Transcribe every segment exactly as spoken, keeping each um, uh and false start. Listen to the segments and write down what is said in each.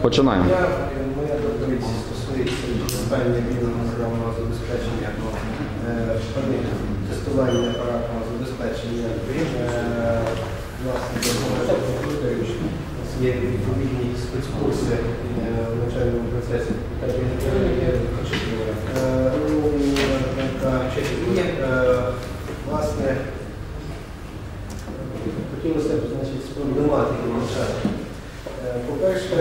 Починаємо. Моя доповідь стосується питання вільного програмного забезпечення, тестування апаратного забезпечення. Власне, є відповідні спецкурси в навчальному процесі і, власне, хотілося б, значить, з проблематики навчання. По-перше,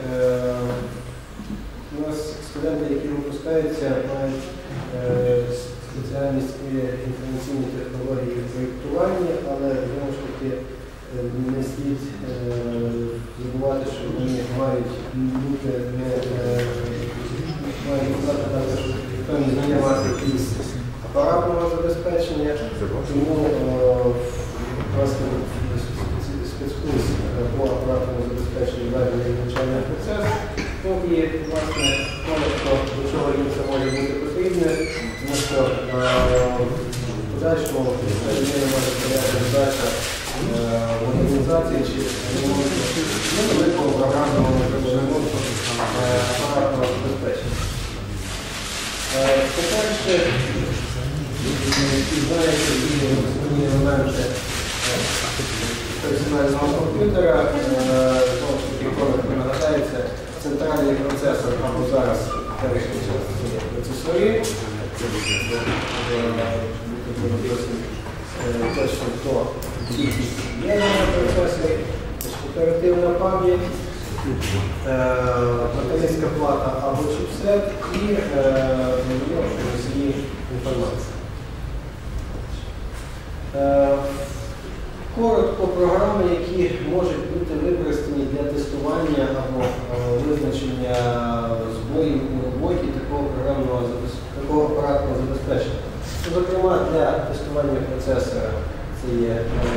у нас студенти, які випускаються, мають спеціальність інформаційні технології проєктування, але, знову ж таки, не слід забувати, що вони мають бути не мають знати також певні знання мати якісь апаратного забезпечення, тому, власне, спецкурс по апаратному забезпеченню ведення навчального процесу. Ну і, власне, коротко, до чого їм це може бути потрібне, тому що в подальшому людина може стояти задача в організації чи великого програмного ремонту апаратного забезпечення. По-перше, знаєте, є основні елементи персонального комп'ютера, знову ж таки, коротко нагадається, центральний процесор, або зараз теперішній час це процесори, точно хто кількість є на процесорі, оперативна пам'ять, материнська плата або чіпсет і носії інформації. Коротко, програми, які можуть бути використані для тестування або визначення збоїв у роботі такого програмного такого апаратного забезпечення. Зокрема, для тестування процесора це є,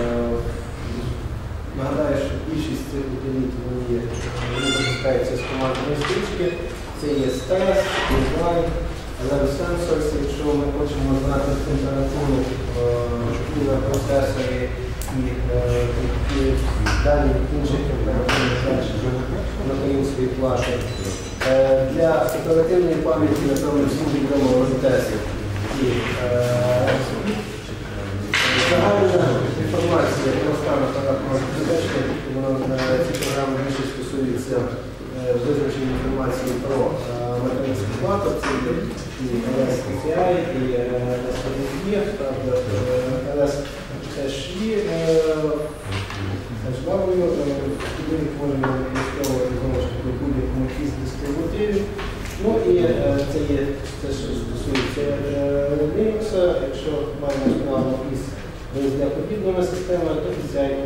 нагадаю, що більшість цих утиліт вони запускаються з командної стрічки. Це є стрес, дизайн, level sensors, якщо ми хочемо знати температуру і на процесорі, і дані інших температурних датчиків на таїнській платі. Для оперативної пам'яті, напевно, всім відомо розтесів. І загальна інформація про стан апаратного забезпечення, ці програми більше стосуються визначення інформації про материнську плату, це і ел ес пі сі ай, і ел ес пі ді еф, ел ес еш і, H-W, куди можемо використовувати будь-якому із дистрибутивів. Ну і це є те, що стосується Linux, якщо маємо справу із визнякоподібними системами, то пі сі ай.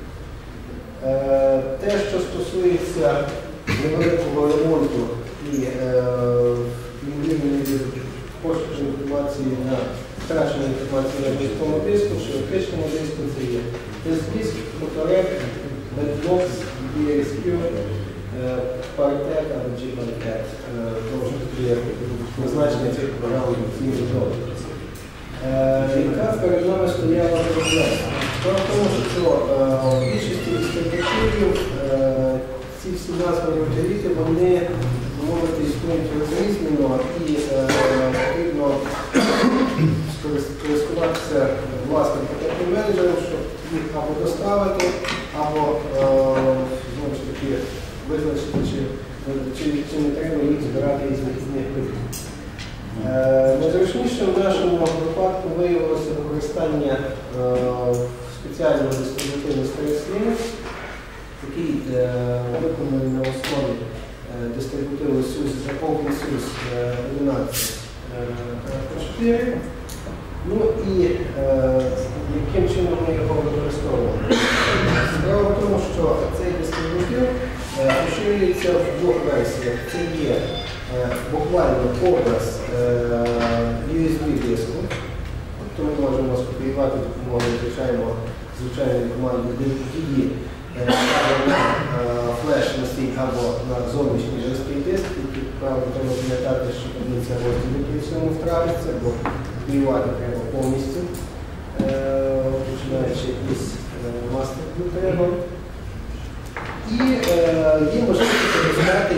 Те, що стосується невеликого ремонту і ймовірної пошуку інформації на втрачену інформацію на дисковому диску, чи оптичному диску, це є диск, моторек, Bedbox, ді ес кю, Partec або G-Partec. Тому що тут є призначення цих програм в цій методі. Яка перед нами стояла проблема? Справа в тому, що в більшості дистрибутивів ці всі названі утиліти, вони, мовити, існують розрізнено і потрібно користуватися власним пакетним менеджером, щоб їх або доставити, або знову ж таки визначити, чи, чи, чи не треба їх збирати із різних видів. Найзручніше в нашому випадку виявилося використання спеціального дистрибутивного стрес Linux, який виконаний на основі дистрибутиву OpenSUSE одинадцять чотири. Ну і яким чином ми його використовуємо? Справа в тому, що цей дистрибутив поширюється в двох версіях. Це є буквально образ ю ес бі-диску, тобто ми можемо скопіювати допомогою звичайної команди ді ді або на флеш-носій, або на зовнішній жорсткий диск, який, правда, треба пам'ятати, що одиниця розділу при цьому втратиться, бо копіювати треба повністю, починаючи із мастер-ду треба. І є можливість використати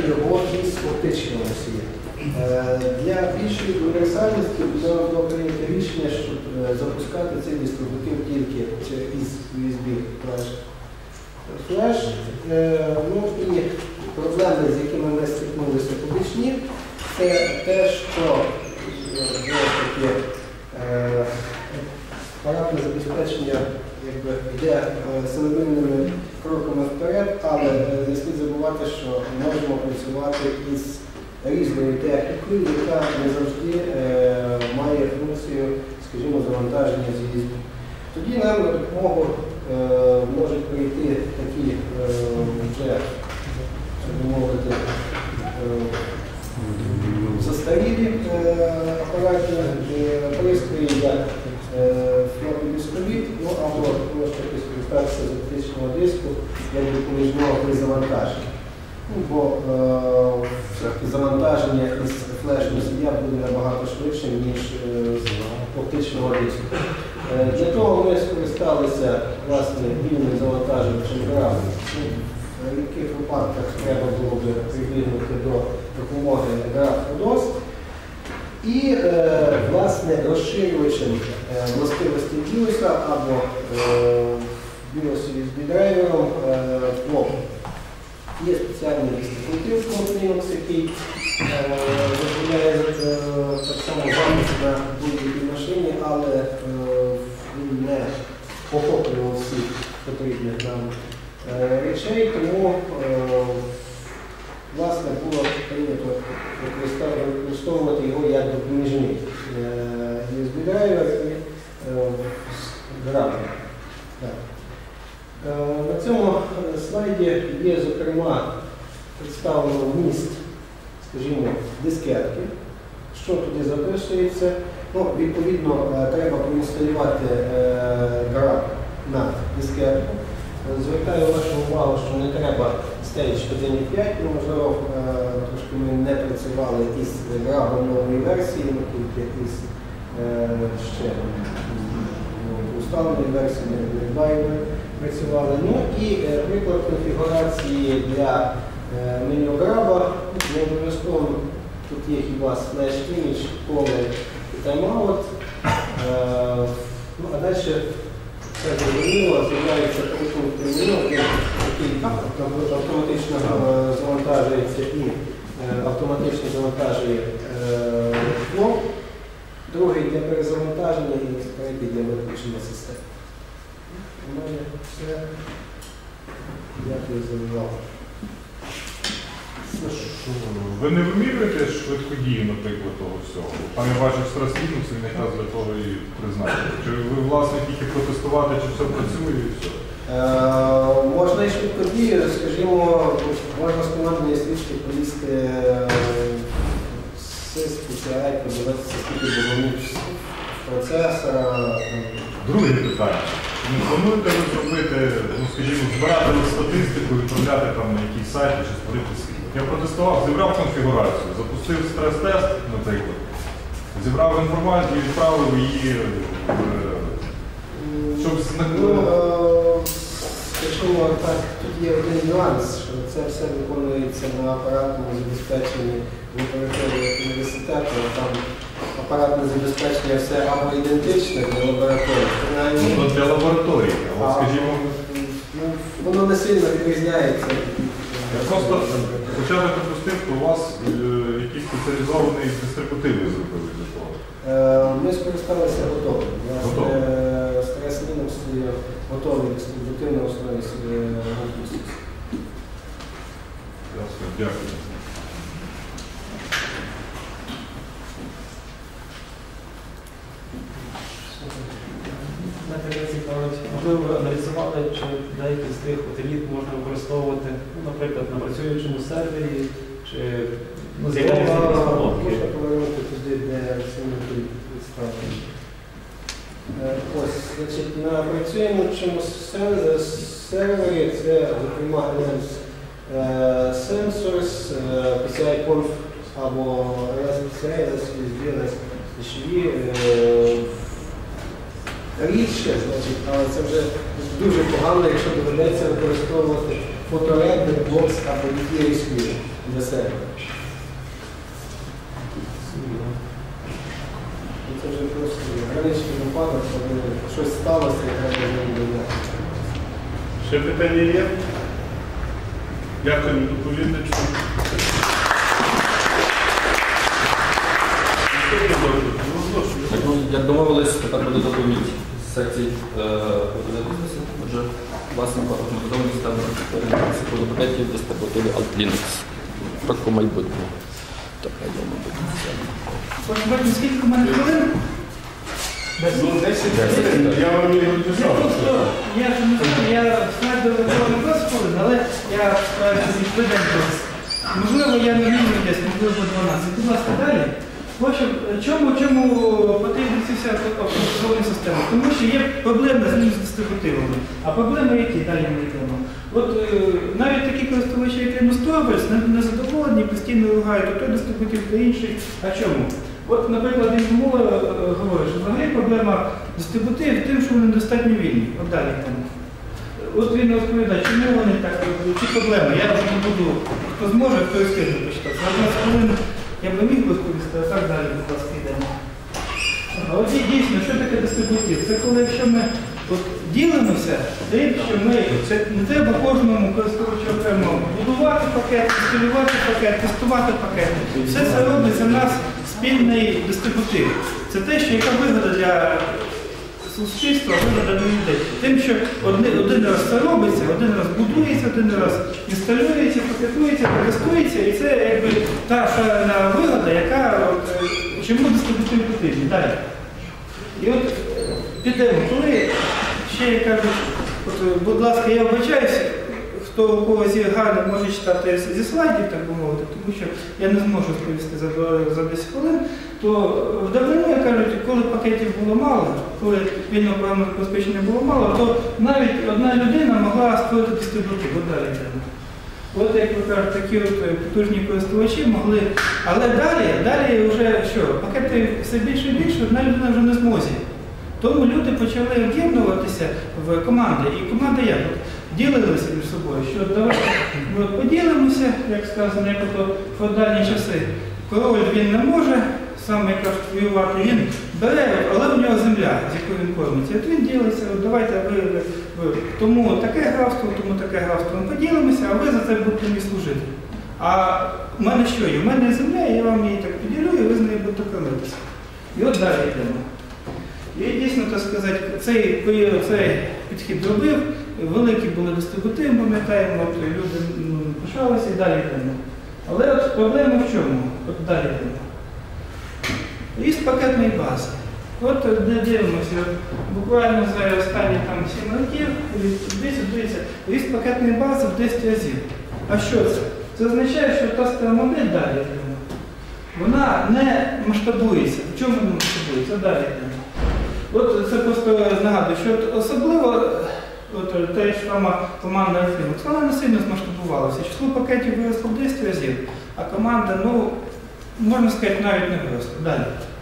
його із оптичного носія. Для більшої універсальності було прийнято рішення, щоб запускати цей дистрибутив тільки із ю ес бі флеш. Флеш. Ну і проблеми, з якими ми стикнулися побічні, це те, що таке, апаратне забезпечення якби, йде семимильними кроками вперед, але не слід забувати, що ми можемо працювати із різною технікою, яка не завжди е, має функцію, скажімо, завантаження з ю ес бі. Тоді нам на допомогу е, можуть прийти такі е, вже, так мовити, е, застарілі е, апаратні е, пристрої, як флопі дисковід, ну або можна скористатися з оптичного диску, як допоміжного при завантаженні. Ну, бо е, завантаження із флеш-носія буде набагато швидше, ніж е, з оптичного диску. Е, для того ми скористалися власне вільним завантажувачем графу. В яких випадках треба було б прибігнути до допомоги граф-ОДОС. І, е, власне, розширювачем е, властивості біоса або біос ю ес бі-драйвером е, флоп. Є спеціальний дистрибутив Linux, який е, дозволяє е, так само запис на будь-якій машині, але е, він не охоплював всіх потрібних нам е, речей, тому е, власне було прийнято використовувати його як допоміжний ю ес бі-драйвер і графік. На цьому слайді є, зокрема, представлено вміст, скажімо, дискетки. Що туди записується? Ну, відповідно, треба проінсталювати граф на дискетку. Звертаю вашу увагу, що не треба Stage один і п'ять, ну, можливо, трошки ми не працювали із графом нової версії, ми тільки із ще усталеної версії, не Driver працювали. Ну і приклад конфігурації для меню граба, не обов'язково тут є хіба Slash Image, поле і Timeout. Ну, а далі це зрозуміло, з'являється пункт меню, який автоматично завантажується і автоматично завантажує флоп, другий для перезавантаження і третій для виключення системи. У мене все. Дякую за увагу. Ви не вимірюєте швидкодію, наприклад, того всього? Там я бачив стрес Linux, він якраз для того і призначений. Чи ви, власне, тільки протестувати, чи все працює і все? Е, можна і швидкодію, скажімо, можна з командної стрічки повісти сиск, пі сі ай, подивитися, скільки було процесора. Друге питання. Не плануєте ви зробити, ну, скажімо, збирати статистику, відправляти там на якийсь сайт чи створити світ? Я протестував, зібрав конфігурацію, запустив стрес-тест, наприклад, зібрав інформацію і відправив її, щоб скажімо так, тут є один нюанс, що це все виконується на апаратному забезпеченні в лабораторії університету, там апаратне забезпечення все або ідентичне для лабораторії. Ну, для лабораторії, але, скажімо... Ну, воно не сильно відрізняється. Я просто хоча б припустив, що у вас е, якісь спеціалізовані дистрибутиви зробили для того. Е, ми скористалися готовим. Стрес Linux є готовий дистрибутив на основі Linux. Ясно, дякую. Можливо, ви аналізували, чи деякі з тих еліт можна використовувати, ну, наприклад, на працюючому сервері, чи ну, з'являються якісь помилки? Можна повернути туди, де символ відставлені. Ось, значить, на працюючому сервері це, зокрема, Sensors, пі сі ай-Conf або ес пі сі ай, ес ю ес бі, ес ейч ві. Рідше, значить, але це вже дуже погано, якщо доведеться використовувати фоторендер, бокс або дієрський для себе. Це вже просто граничний випадок, коли щось сталося і треба зробити. Ще питання є? Дякую доповідачу. Так, ну, як домовились, тепер буде доповідь з секції бізнесу. Отже, власенко, автоматизований систем переносу до пакетів дистрибутиві Alt Linux. Про майбутнє. Так, найдома буде. Пане Бачу, скільки в мене хвилин? Ну, десять хвилин. Я вам не Я написав. просто, я ж не знаю, я знаю до не двадцять хвилин, але я справився зі швиденько. Можливо, я не вмію десь, можливо, по дванадцять. Будь ласка, далі. В общем, чому, чому потрібна ця вся автоматизована система? Тому що є проблеми з дистрибутивами. А проблеми які? Далі ми йдемо. От е, навіть такі користувачі, як Linux Torvalds, не, не задоволені, постійно ругають, то той дистрибутив, то інший. А чому? От, наприклад, він мова говорить, що взагалі проблема дистрибутивів тим, що вони достатньо вільні. От далі там. От він розповідає, чому вони так, чи проблема? Я вже не буду, хто зможе, хто і скине почитати. За одна хвилин я би міг розповісти, а так далі, будь ласка, йдемо. А от дійсно, що таке дистрибутив? Це коли, якщо ми от, ділимося тим, що ми, це не треба кожному користувачу окремо будувати пакет, інсталювати пакет, тестувати пакет. Все це робить за нас спільний дистрибутив. Це те, що яка вигода для суспільства, вигода для людей. Тим, що один, один раз це робиться, один раз будується, один раз інсталюється, пакетується, тестується, і це якби та шалена вигода, яка от, чому дистрибутив потрібні. Далі. І от підемо, коли ще я кажу, от, будь ласка, я вибачаюся, хто у когось є гарний, може читати зі слайдів, так би мовити, тому що я не зможу розповісти за, за десять хвилин, то в давнину, я кажу, коли пакетів було мало, коли вільного програмного забезпечення було мало, то навіть одна людина могла створити дистрибутив. От далі йдемо. От, як ви кажете, такі от потужні користувачі могли, але далі, далі вже що, пакети все більше і більше, одна людина вже не зможе. Тому люди почали об'єднуватися в команди, і команда як? Ділилися між собою, що давайте ми поділимося, як сказано, як ото в феодальні часи. Король він не може сам якраз воювати, він бере, але в нього земля, з якою він кормиться. От він ділиться, от давайте ви, ви тому таке графство, тому таке графство. Ми поділимося, а ви за це будете мені служити. А в мене що є? У мене є земля, я вам її так поділю, і ви з нею будете кормитися. І от далі йдемо. І дійсно, так сказати, цей, цей підхід робив, великі були дистрибутиви, пам'ятаємо, от люди ну, пишалися і далі йдемо. Але от проблема в чому? От далі йдемо. Ліст пакетної бази. От де дивимося, буквально за останні там сім років, дивіться, дивіться, ліст пакетної бази в десять разів. А що це? Це означає, що та стара модель далі йдемо. Вона не масштабується. В чому вона масштабується? Далі йдемо. От це просто нагадую, що от особливо от, та ж сама команда Linux, вона не сильно змасштабувалася. Число пакетів виросло в десять разів, а команда, ну, можна сказати, навіть не виросла. Далі.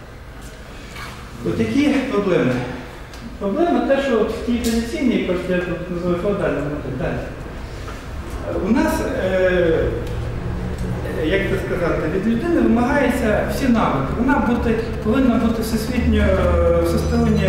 От які проблеми? Проблема те, що от в тій традиційній, яку я тут називаю феодальною моделі, далі. У нас, е, як це сказати, від людини вимагається всі навики. Вона бути, повинна бути всесвітньо, всесторонньо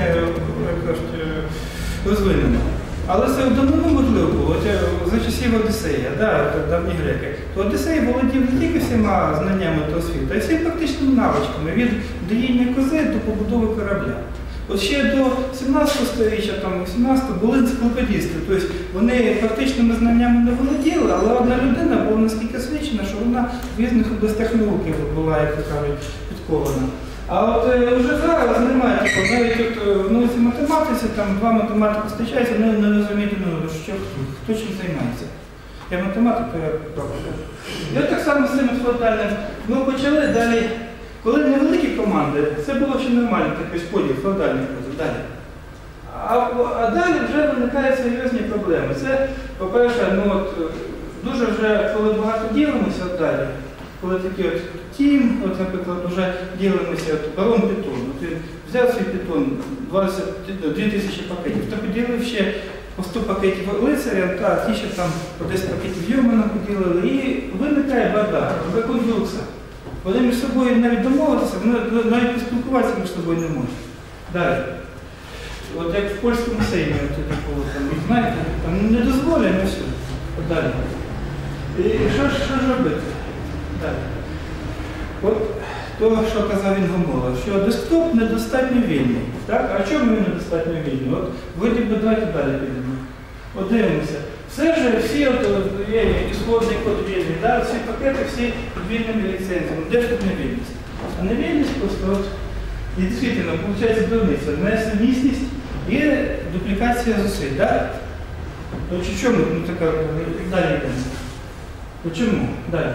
розвинена. Але це в давнину можливо було, за часів Одіссея, да, давні греки. То Одіссей володів не тільки всіма знаннями того світу, а й всіма практичними навичками, від доїння кози до побудови корабля. От ще до сімнадцятого сторіччя, там, вісімнадцятого були енциклопедісти, тобто вони фактичними знаннями не володіли, але одна людина була наскільки освічена, що вона в різних областях науки була, як кажуть, підкована. А от е, вже зараз немає такого, навіть от, в науці математиці, там два математики зустрічаються, вони не розуміють, ну, що хто чим займається. Я математик, то я правда. І от так само з цим феодальним. Ми почали далі, коли невеликі команди, це було ще нормально, такий поділ, феодальний поділ, далі. А, а далі вже виникають серйозні проблеми. Це, по-перше, ну от, дуже вже, коли багато ділимося от далі, коли такі от тім, от, наприклад, вже ділимося, от барон Питон, от він взяв свій Питон, дві тисячі пакетів, то поділив ще по сто пакетів лицаря, та ті, що там по десять пакетів Йомана поділили, і виникає бардак, реконструкція. Вони між собою навіть домовитися, вони навіть поспілкуватися між собою не можуть. Далі. От як в польському сеймі, там, знаєте, там не дозволено все. От далі. І що, що ж робити? Далі. От то, що казав Інгомола, що десктоп недостатньо вільний. Так? А чому він недостатньо вільний? От вроді би давайте далі підемо. От дивимося. Все ж всі от, є ісходний код вільний, да? Всі пакети, всі під вільними ліцензіями. Де ж тут невільність? А невільність просто от, і дійсно, виходить дурниця. Несумісність і дуплікація зусиль. Да? То чому ну, така, далі йдемо? Чому? Далі.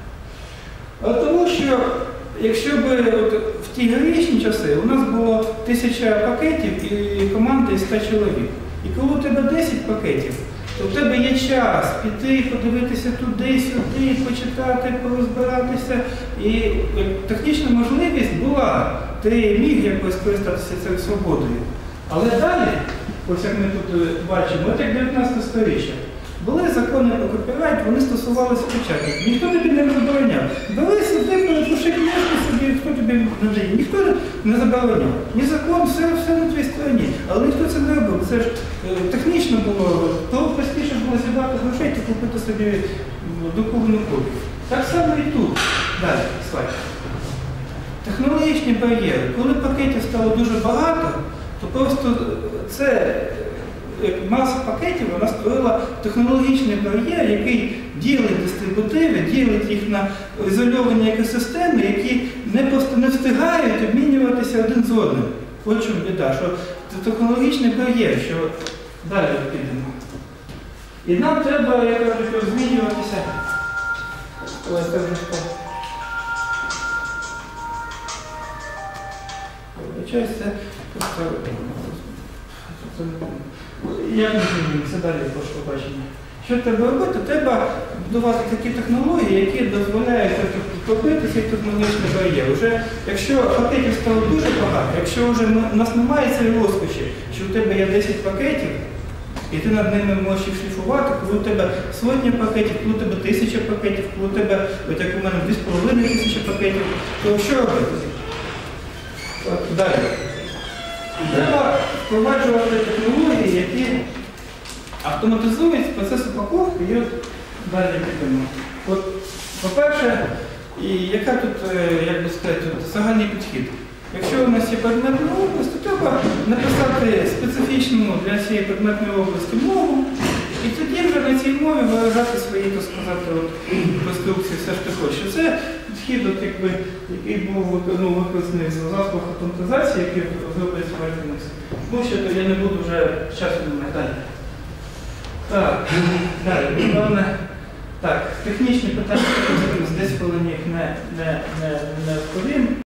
А тому що, якщо б от, в ті героїчні часи у нас було тисяча пакетів і команда із ста чоловік. І коли у тебе десять пакетів, то в тебе є час піти, подивитися туди, сюди, почитати, порозбиратися. І технічна можливість була, ти міг якось користатися цією свободою. Але далі, ось як ми тут бачимо, от як дев'ятнадцяте сторіччя, були закони про копірайт, вони стосувалися печатників. Ніхто тобі не забороняв. Бери сюди, перепиши книжку собі, хто тобі надає. Ніхто не забороняв. Ні закон, все, все на твоїй стороні. Але ніхто це не робив. Це ж е, технічно було, то простіше було зібрати грошей, то купити собі друковану копію. Так само і тут. Далі, слайд. Технологічні бар'єри. Коли пакетів стало дуже багато, то просто це... Маса пакетів вона створила технологічний бар'єр, який ділить дистрибутиви, ділить їх на ізольовані екосистеми, які не просто не встигають обмінюватися один з одним. От чому біда, що це технологічний бар'єр, що далі підемо. І нам треба, я кажу, змінюватися. Ось це вже що. Вибачаюсь, це просто... Як ми змінюємося далі прошу побачення? Що треба робити? Треба будувати такі технології, які дозволяють пробити цей технологічний бар'єр. Уже якщо пакетів стало дуже багато, якщо вже у нас немає цієї розкоші, що у тебе є десять пакетів, і ти над ними можеш їх шліфувати, коли у тебе сотні пакетів, коли у тебе тисяча пакетів, коли у тебе, от як у мене, дві з половиною тисячі пакетів, то що робити? От, далі. Треба впроваджувати технології, які автоматизують процес упаковки і от далі підемо. От, по-перше, і яка тут, як би сказати, загальний підхід? Якщо у нас є предметна область, то треба написати специфічну для цієї предметної області мову, і тоді вже на цій мові виражати свої, так сказати, от, конструкції все ж ти хочеш. Це підхід, от, якби, який був ну, використаний в засобах автоматизації, які зроблять Linux. Ну, що я не буду вже часу не далі. Так, далі. Головне, так, технічні питання, десь коли їх не, не, не, не розповім.